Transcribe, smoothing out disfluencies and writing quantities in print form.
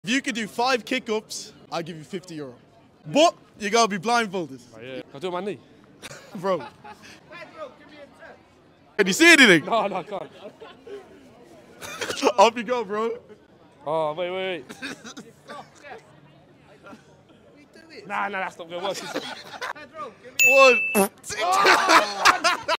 If you could do 5 kick-ups, I'll give you €50. But you gotta be blindfolded. Oh, yeah. Can I do it on my knee? Bro. Can you see anything? No, I can't. Off you go, bro. Oh, wait. Nah, that's not gonna work. 1.